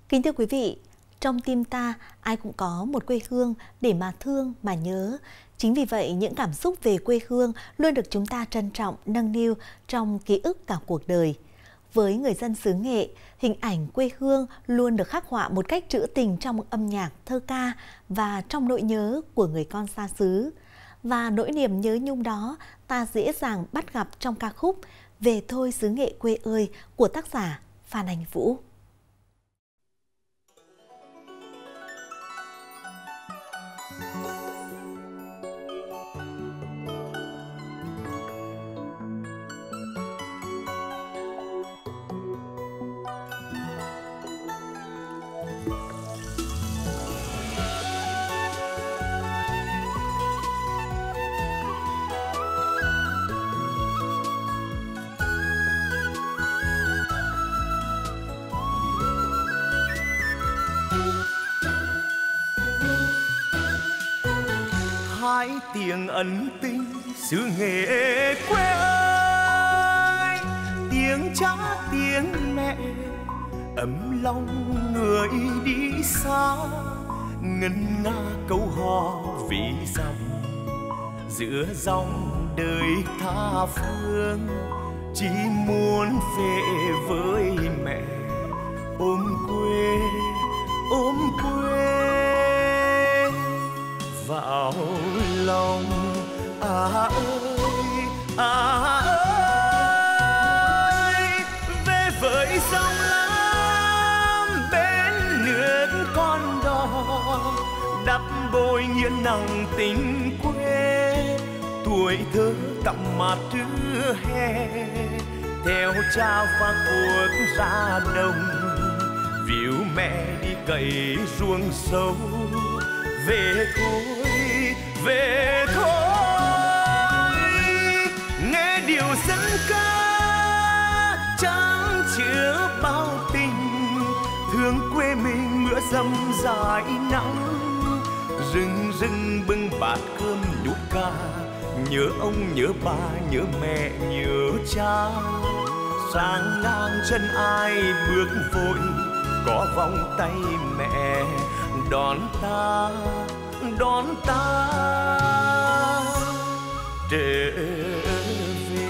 Kính thưa quý vị, trong tim ta ai cũng có một quê hương để mà thương, mà nhớ. Chính vì vậy, những cảm xúc về quê hương luôn được chúng ta trân trọng, nâng niu trong ký ức cả cuộc đời. Với người dân xứ Nghệ, hình ảnh quê hương luôn được khắc họa một cách trữ tình trong âm nhạc, thơ ca và trong nỗi nhớ của người con xa xứ. Và nỗi niềm nhớ nhung đó ta dễ dàng bắt gặp trong ca khúc Về thôi xứ Nghệ quê ơi của tác giả Phan Anh Vũ. Hai tiếng ân tình xứ Nghệ quê ơi, tiếng cha tiếng mẹ ấm lòng người đi xa, ngân nga câu hò ví dặm giữa dòng đời tha phương. Chỉ muốn về với mẹ, ôm quê vào lòng. Ơi, về với sông Lam bên nước con đò, đắp bồi nghiêng nặng tình quê. Tuổi thơ tắm mát trưa hè, theo cha pha cuộc ra đồng, víu mẹ đi cày ruộng sâu. Về thôi, nghe điều dân ca trắng chứa bao tình, thương quê mình mưa dầm dài nắng. Rừng rừng bưng bát cơm nhút ca, nhớ ông nhớ ba nhớ mẹ nhớ cha. Sang ngang chân ai bước vội, có vòng tay mẹ đón ta trở về.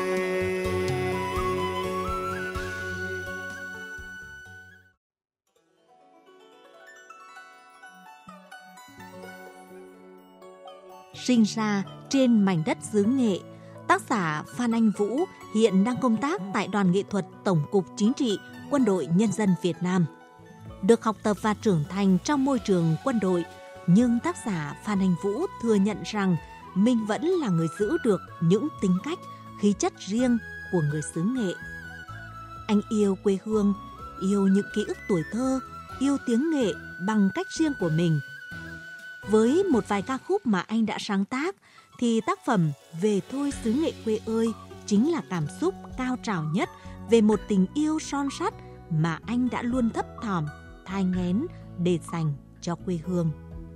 Sinh ra trên mảnh đất xứ Nghệ, tác giả Phan Anh Vũ hiện đang công tác tại Đoàn Nghệ thuật Tổng cục Chính trị Quân đội Nhân dân Việt Nam. Được học tập và trưởng thành trong môi trường quân đội, nhưng tác giả Phan Anh Vũ thừa nhận rằng mình vẫn là người giữ được những tính cách, khí chất riêng của người xứ Nghệ. Anh yêu quê hương, yêu những ký ức tuổi thơ, yêu tiếng Nghệ bằng cách riêng của mình. Với một vài ca khúc mà anh đã sáng tác, thì tác phẩm Về thôi xứ Nghệ quê ơi chính là cảm xúc cao trào nhất về một tình yêu son sắt mà anh đã luôn thấp thỏm, thai nghén để dành cho quê hương.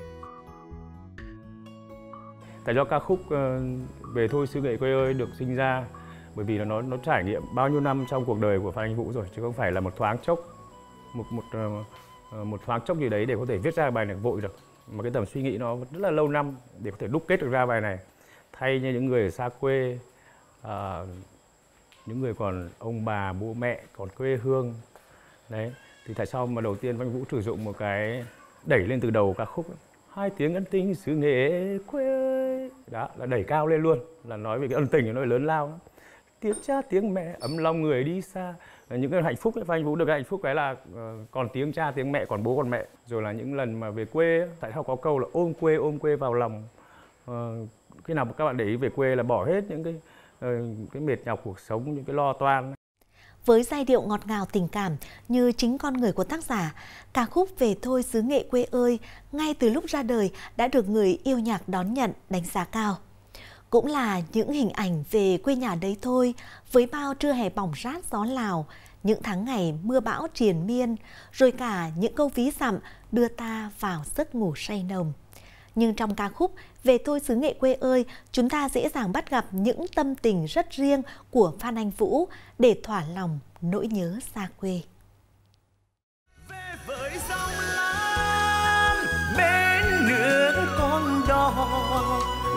Tại do ca khúc Về thôi xứ Nghệ quê ơi được sinh ra bởi vì nó trải nghiệm bao nhiêu năm trong cuộc đời của Phan Anh Vũ rồi, chứ không phải là một thoáng chốc một thoáng chốc gì đấy để có thể viết ra bài này vội được, mà cái tầm suy nghĩ nó rất là lâu năm để có thể đúc kết được ra bài này. Thay như những người ở xa quê, những người còn ông bà bố mẹ còn quê hương đấy, thì tại sao mà đầu tiên Phan Anh Vũ sử dụng một cái đẩy lên từ đầu ca khúc ấy. Hai tiếng ân tình xứ Nghệ quê ơi, đó là đẩy cao lên luôn, là nói về cái ân tình nó lớn lao đó. Tiếng cha tiếng mẹ ấm lòng người đi xa, những cái hạnh phúc ấy, Phan Anh Vũ được cái hạnh phúc cái là còn tiếng cha tiếng mẹ, còn bố còn mẹ. Rồi là những lần mà về quê ấy, tại sao có câu là ôm quê vào lòng. Khi nào các bạn để ý về quê là bỏ hết những cái mệt nhọc cuộc sống, những cái lo toan. Với giai điệu ngọt ngào tình cảm như chính con người của tác giả, ca khúc Về thôi xứ Nghệ quê ơi ngay từ lúc ra đời đã được người yêu nhạc đón nhận, đánh giá cao. Cũng là những hình ảnh về quê nhà đấy thôi, với bao trưa hè bỏng rát gió Lào, những tháng ngày mưa bão triền miên, rồi cả những câu ví dặm đưa ta vào giấc ngủ say nồng. Nhưng trong ca khúc Về thôi xứ Nghệ quê ơi, chúng ta dễ dàng bắt gặp những tâm tình rất riêng của Phan Anh Vũ để thỏa lòng nỗi nhớ xa quê. Về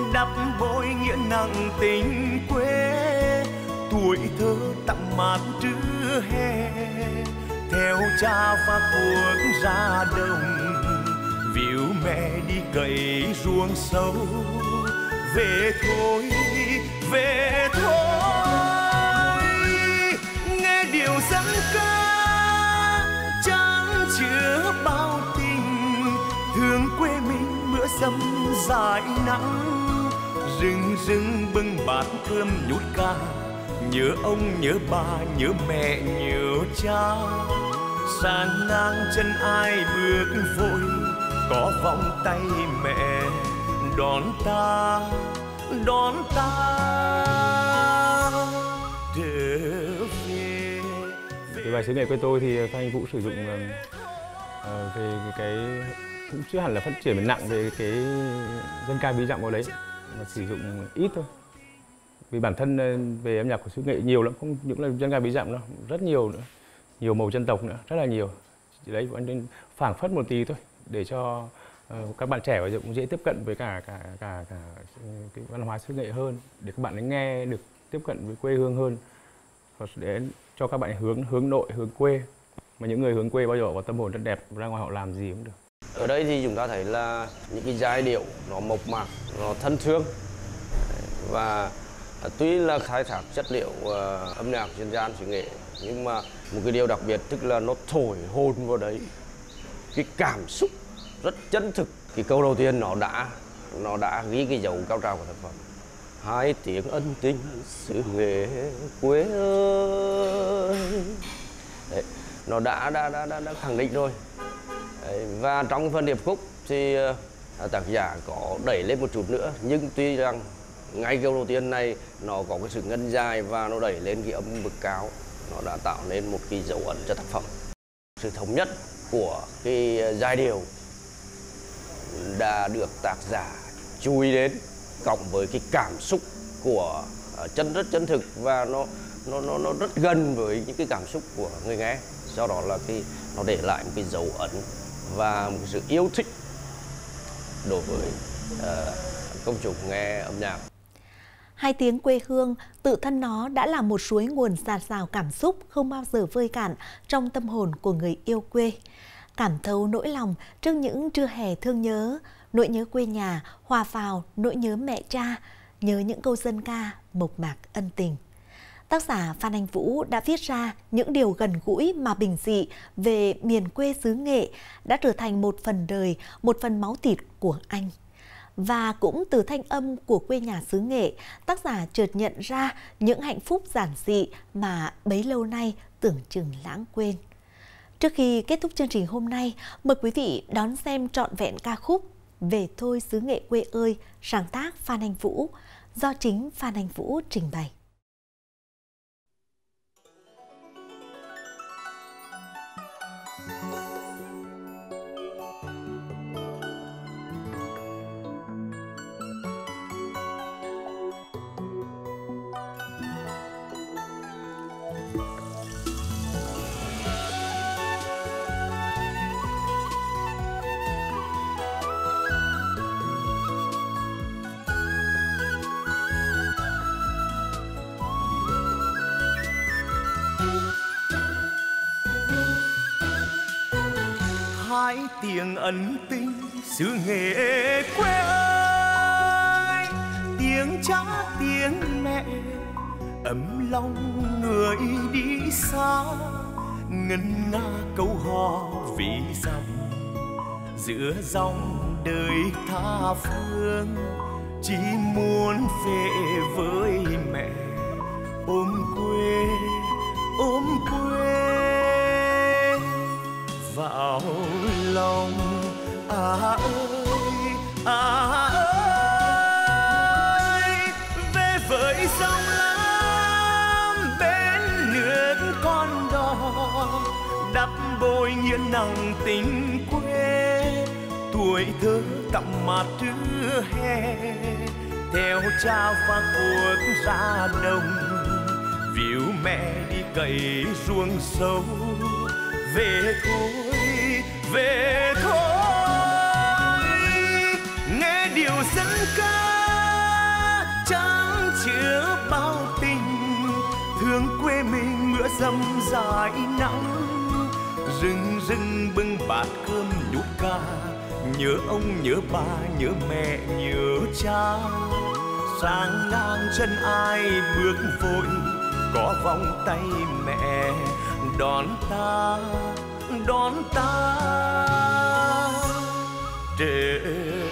đắp bồi nghĩa nặng tình quê. Tuổi thơ tắm mát trưa hè, theo cha và cuộc ra đồng, víu mẹ đi cày ruộng sâu. Về thôi, về thôi, nghe điều dân ca chẳng chứa bao tình. Thương quê mình bữa dầm dài nắng, rừng rừng bưng bát cơm nhút ca. Nhớ ông, nhớ bà, nhớ mẹ, nhớ cha. Sang ngang chân ai bước vội, có vòng tay mẹ đón ta trở về. Cái bài xứ nghệ quê tôi thì Phan Anh Vũ sử dụng về cái cũng chưa hẳn là phát triển nặng về cái dân ca ví dặm vào đấy, mà sử dụng ít thôi. Vì bản thân về âm nhạc của xứ nghệ nhiều lắm, không những là dân ca ví dặm đâu, rất nhiều nữa, nhiều màu dân tộc nữa, rất là nhiều. Đấy, nên phảng phất một tí thôi để cho các bạn trẻ bây giờ cũng dễ tiếp cận với cả cái văn hóa xứ nghệ hơn, để các bạn ấy nghe được tiếp cận với quê hương hơn, và để cho các bạn hướng nội, hướng quê. Mà những người hướng quê bao giờ có tâm hồn rất đẹp, ra ngoài họ làm gì cũng được. Ở đây thì chúng ta thấy là những cái giai điệu nó mộc mạc, nó thân thương, và tuy là khai thác chất liệu âm nhạc dân gian xứ nghệ, nhưng mà một cái điều đặc biệt tức là nó thổi hồn vào đấy, cái cảm xúc rất chân thực. Cái câu đầu tiên nó đã ghi cái dấu cao trào của tác phẩm. Hai tiếng ân tình xứ nghệ quê ơi. Đấy, nó đã khẳng định rồi. Đấy, và trong phần điệp khúc thì tác giả có đẩy lên một chút nữa, nhưng tuy rằng ngay câu đầu tiên này nó có cái sự ngân dài và nó đẩy lên cái âm bậc cao, nó đã tạo nên một cái dấu ấn cho tác phẩm. Sự thống nhất của cái giai điệu đã được tác giả chú ý đến, cộng với cái cảm xúc của rất chân thực, và nó rất gần với những cái cảm xúc của người nghe. Do đó là nó để lại một cái dấu ấn và một sự yêu thích đối với công chúng nghe âm nhạc. Hai tiếng quê hương tự thân nó đã là một suối nguồn dạt dào cảm xúc không bao giờ vơi cạn trong tâm hồn của người yêu quê. Cảm thấu nỗi lòng trước những trưa hè thương nhớ, nỗi nhớ quê nhà hòa vào nỗi nhớ mẹ cha, nhớ những câu dân ca mộc mạc ân tình. Tác giả Phan Anh Vũ đã viết ra những điều gần gũi mà bình dị về miền quê xứ Nghệ đã trở thành một phần đời, một phần máu thịt của anh. Và cũng từ thanh âm của quê nhà xứ Nghệ, tác giả chợt nhận ra những hạnh phúc giản dị mà bấy lâu nay tưởng chừng lãng quên. Trước khi kết thúc chương trình hôm nay, mời quý vị đón xem trọn vẹn ca khúc Về thôi xứ Nghệ quê ơi, sáng tác Phan Anh Vũ, do chính Phan Anh Vũ trình bày. Hai tiếng ân tình xứ Nghệ quê ơi, tiếng cha tiếng mẹ ấm lòng người đi xa, ngân nga câu hò ví dặm giữa dòng đời tha phương. Chỉ muốn về với mẹ, ôm quê vào lòng. Ơi, về với sông Lam bên nước con đò, đắp bồi nghĩa nặng tình quê. Tuổi thơ tắm mát trưa hè, theo cha và cuộc ra đồng, víu mẹ đi cày ruộng sâu. Về thôi, về thôi, nghe điều dân ca chan chứa bao tình, thương quê mình mưa dầm dài nắng. Rừng rừng bưng bát cơm nhút ca, nhớ ông nhớ bà nhớ mẹ nhớ cha. Sang ngang chân ai bước vội, có vòng tay mẹ đón ta trở về.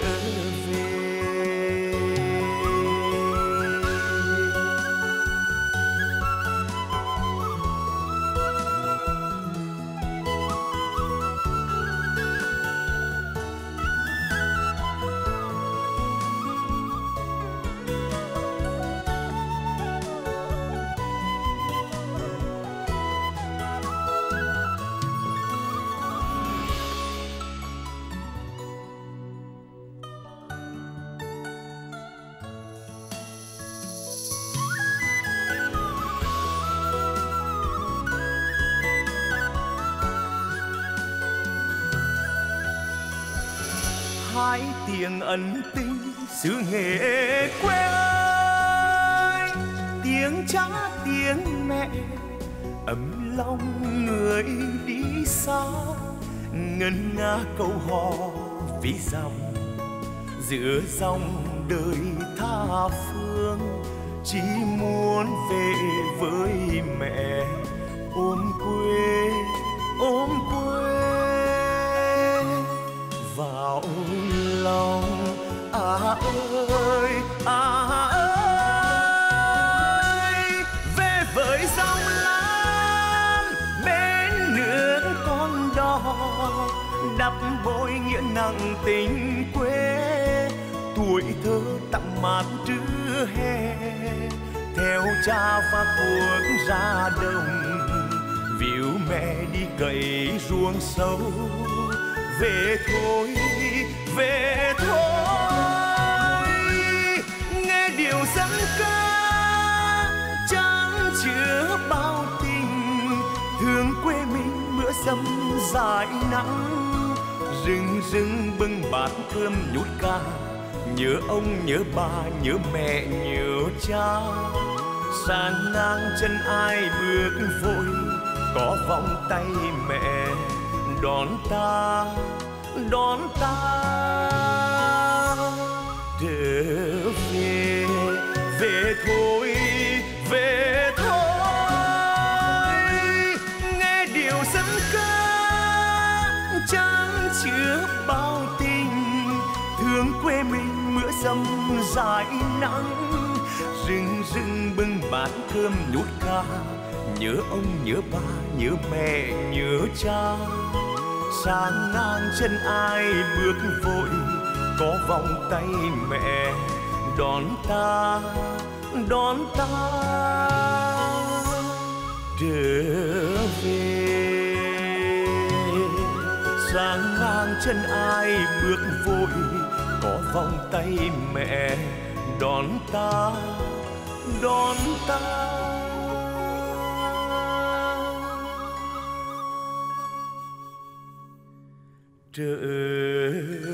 Hai tiếng ân tình xứ Nghệ quê ơi, tiếng cha tiếng mẹ ấm lòng người đi xa. Ngân nga câu hò ví dặm giữa dòng đời tha phương, chỉ muốn về với mẹ ôm quê vào lòng. Ơi về với dòng lam bên nước con đò, đắp bội nghĩa nặng tình quê. Tuổi thơ tặng mát trưa hè, theo cha và cuộc ra đồng, víu mẹ đi cày ruộng sâu. Về thôi nghe điều dân ca chan chứa bao tình, thương quê mình bữa dầm dài nắng. Rừng rừng bưng bát cơm nhút ca, nhớ ông nhớ bà nhớ mẹ nhớ cha. Sang ngang chân ai bước vội, có vòng tay mẹ đón ta trở về. Về thôi nghe điều dân ca chan chứa bao tình, thương quê mình mưa dầm dài nắng. Rừng rừng bưng bát cơm nhút ca, nhớ ông nhớ bà nhớ mẹ nhớ cha. Sang ngang chân ai bước vội, có vòng tay mẹ đón ta trở về. Sang ngang chân ai bước vội, có vòng tay mẹ đón ta trở